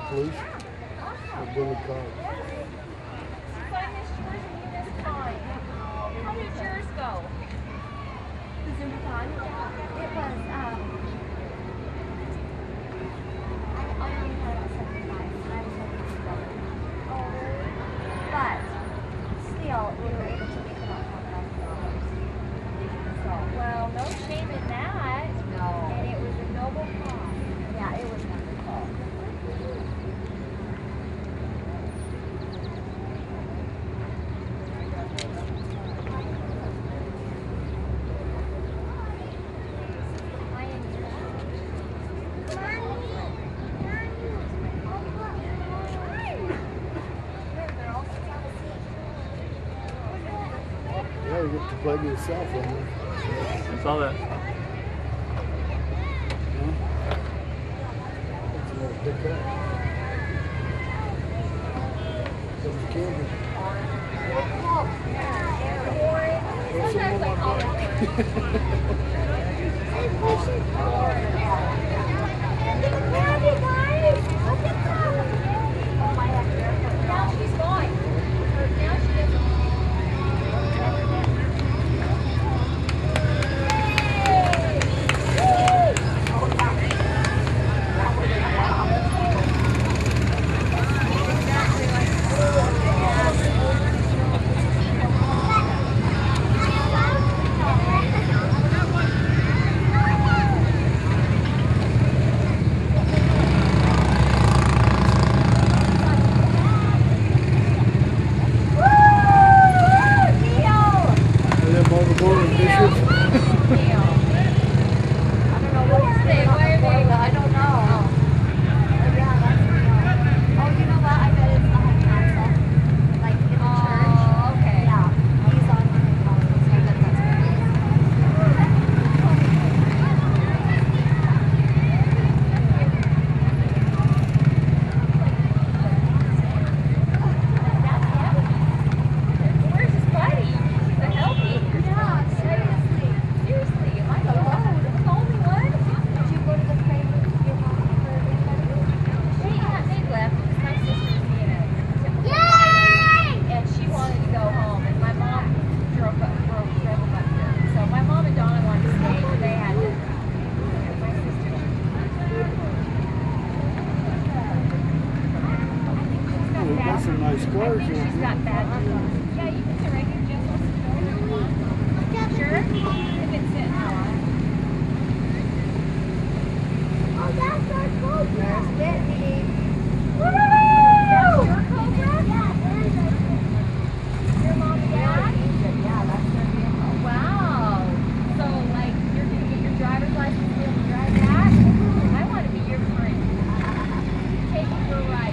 police. Billy Cobb. If I missed yours, you missed mine. How did yours go? The Zumbathon? It was, I only had about 75, and I was hoping to go. Oh, really? But, still, we were able to make about $4,000. So, Well, no shame in that. no. And it was a noble cause. Yeah, it was wonderful. Yeah, you get to plug yourself in there. I saw that. That's a little pickup. There's a camera. There's some on my Now she's going. Now she doesn't. Some nice cars here. She's got bad news. Yeah, you can sit right here, Jess. Sure? If it's sitting on. Oh, that's our Cobra. That's Whitney. Woo! That's your Cobra? Yeah, there's our Cobra. Your mom and dad? Yeah, that's their vehicle. Wow. So, like, you're going to get your driver's license to be able to drive that? I want to be your friend. Take you for a ride.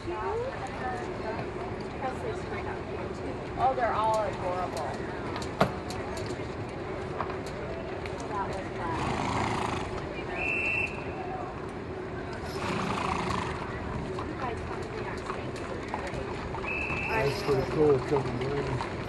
Presley's right up here too. Oh, they're all adorable. That was fun. You guys come to New York State. That's pretty cool coming down.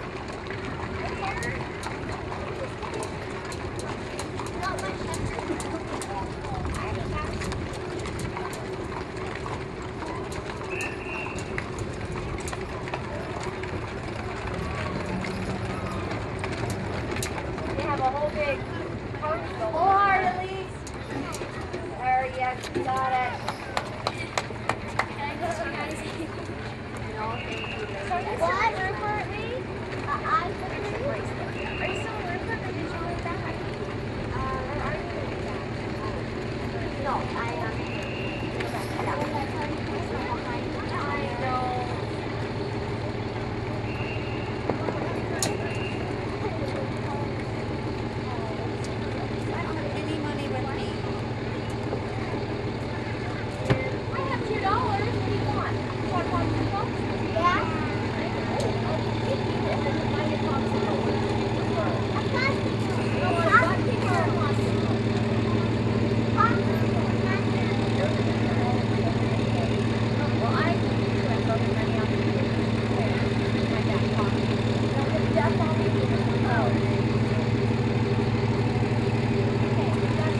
They have a whole big party going Full on. heart, Elise. There, yes, you got it. Can I go to the magazine? No, thank you. So you're still in Rupert, Lee? Are you still in Rupert or did you move back? Or are you moving back? No, I am. I know. Any money with me? I have $2. What do you want? You want popsicle? Yeah. I'll give you this and buy your popsicle. What do you prefer? A plastic one. No, I want picture of popsicle. Well, I do have broken money off the table. My back pocket. Don't get death on me. Oh. Okay, that's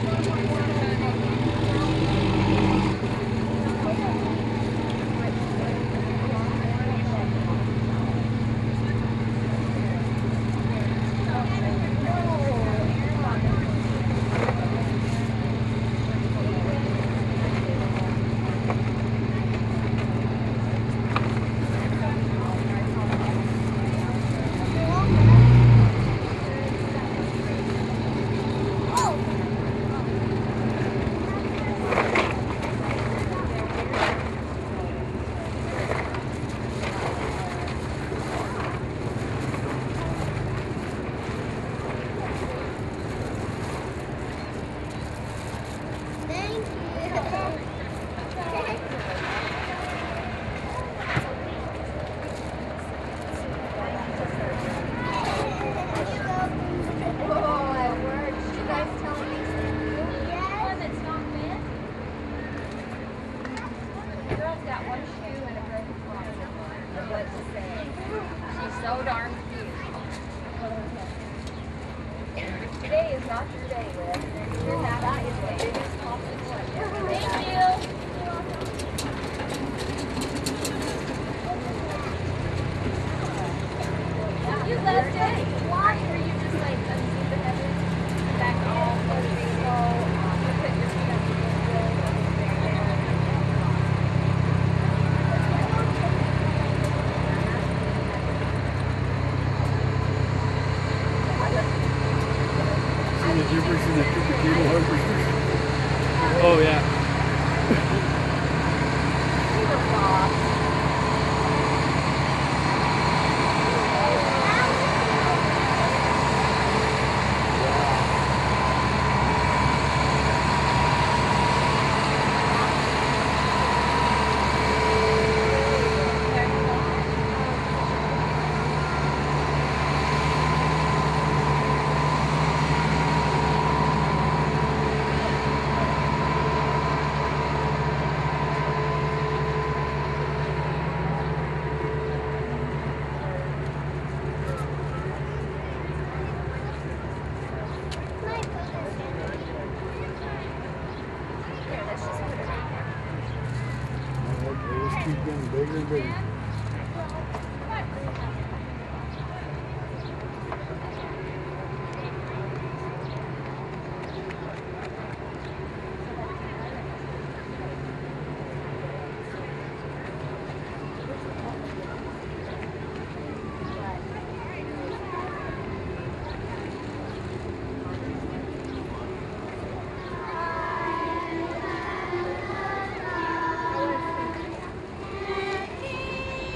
「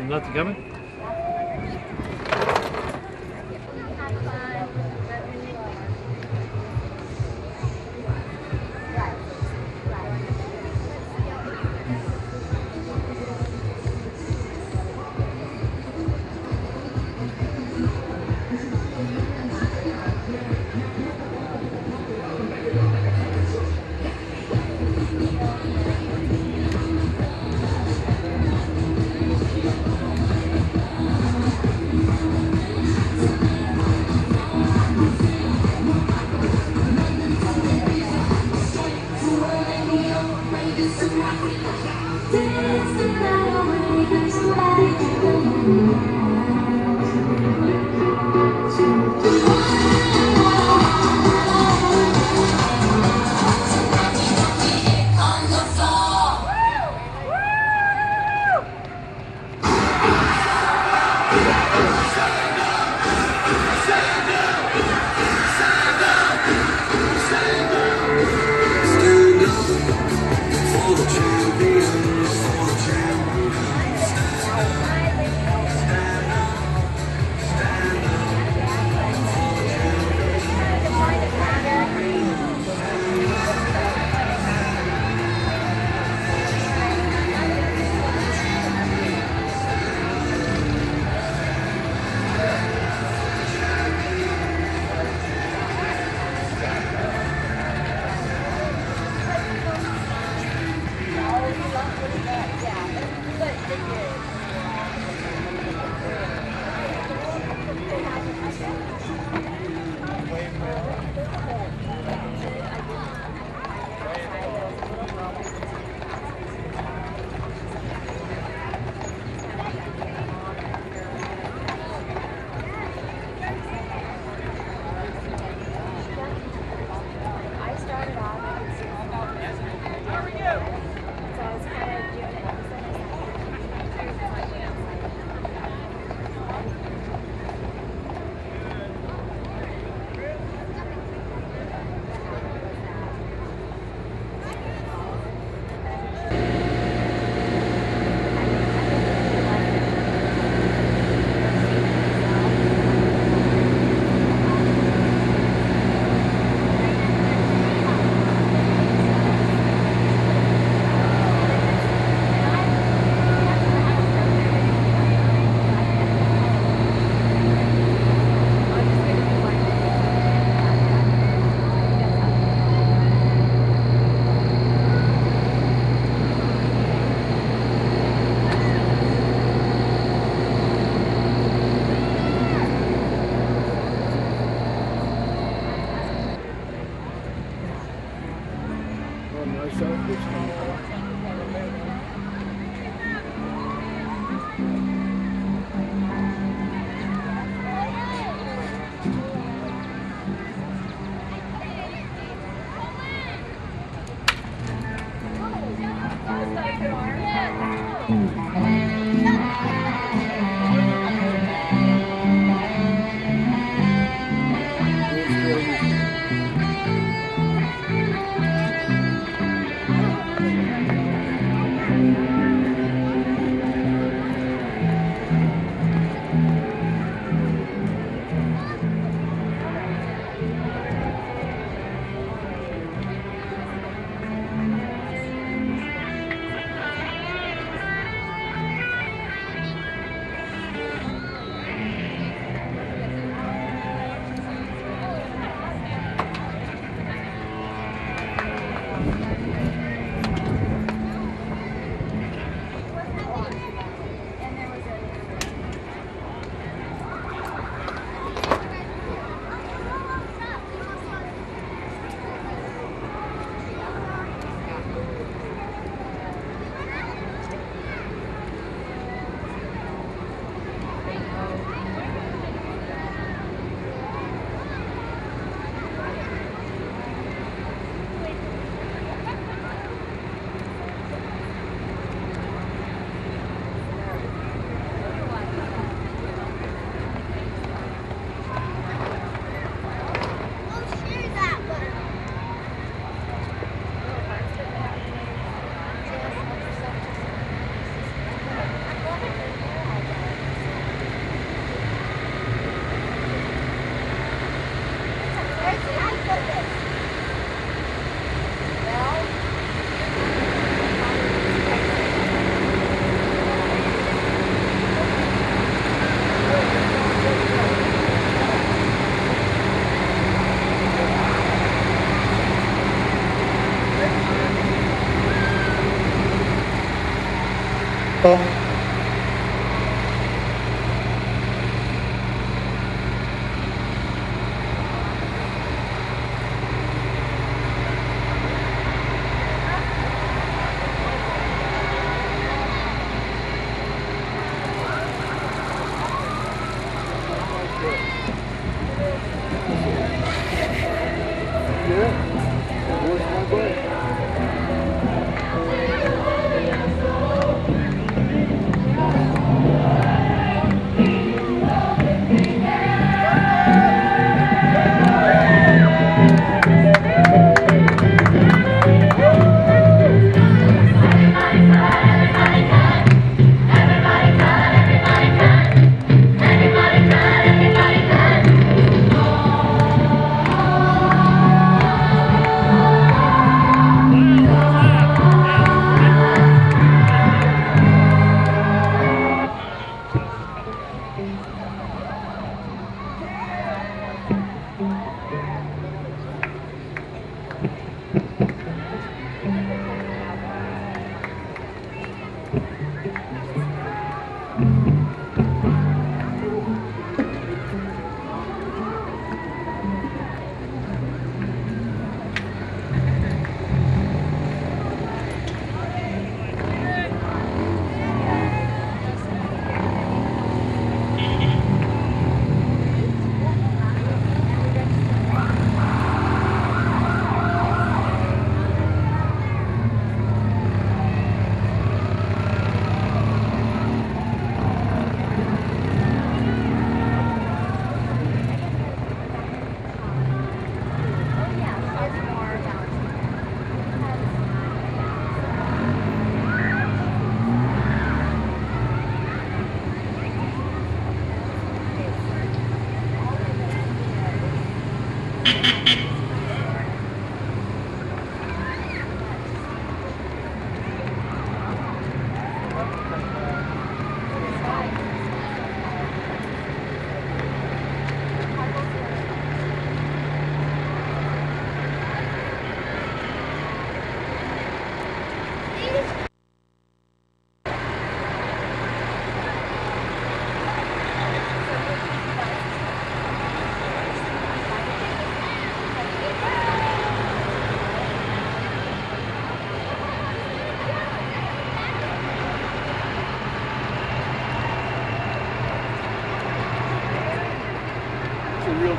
Nothing coming? Have fun.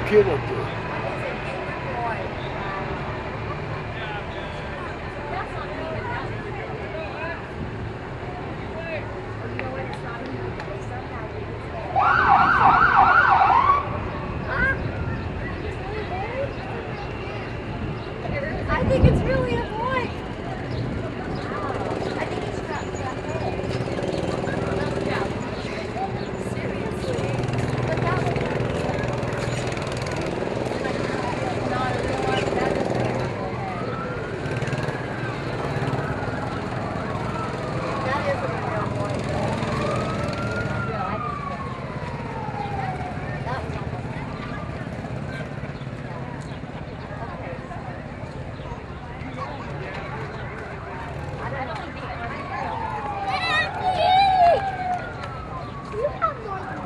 kid up there. I think it's really a boy. I think it's got that hole. Seriously. But that was Not a real one. That doesn't have a real head. that isn't a real boy. Not real. I think That was almost. I don't think they are. You have more than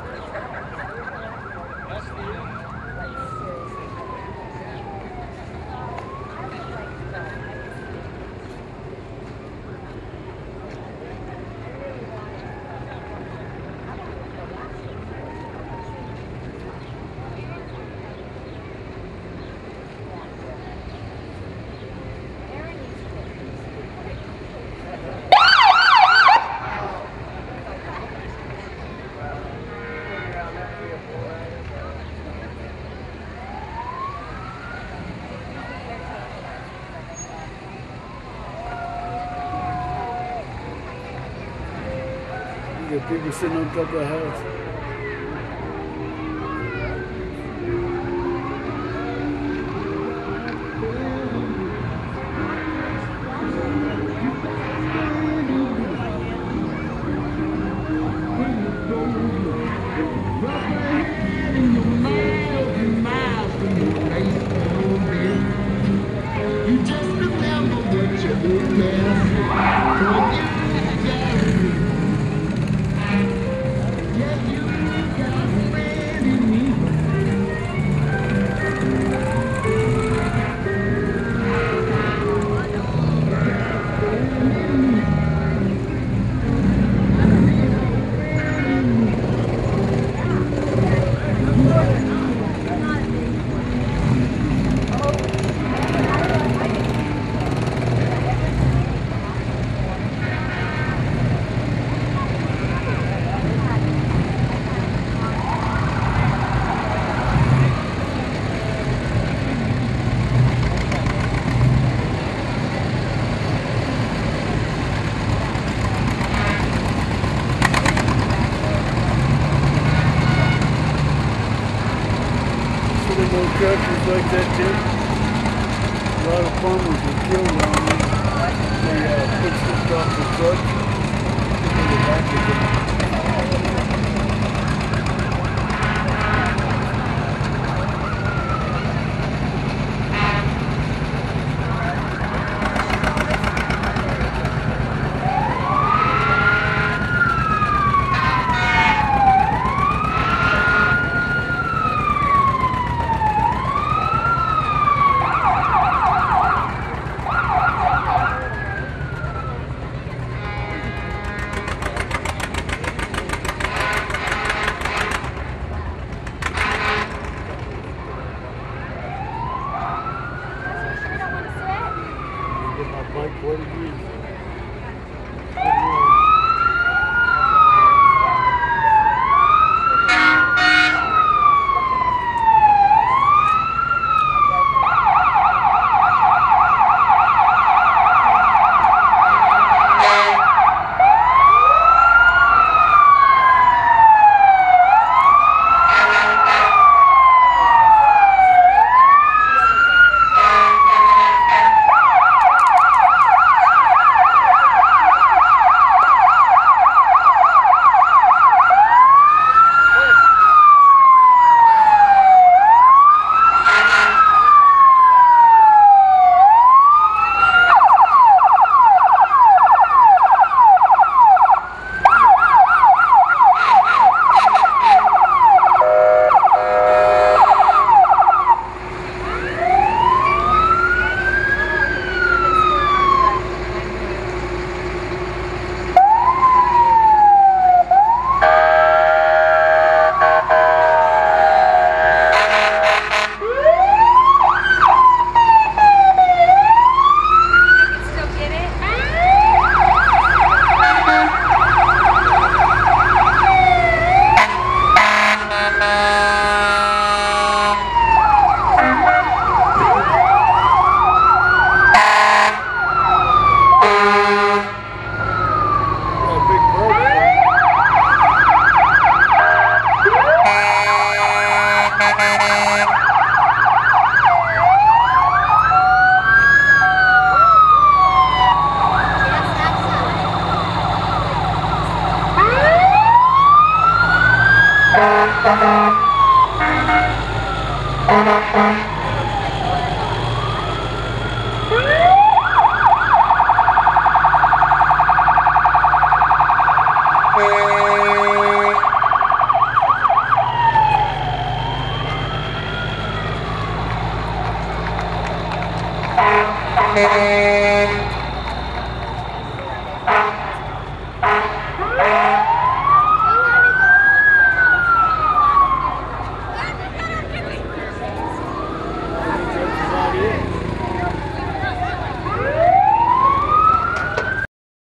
You got people sitting on top of the house. You just remember what you did last. Yeah, you got a friend in me. Sitting on tractors like that, too. A lot of farmers were killed on them. They fixed the top of the truck. In the back of them.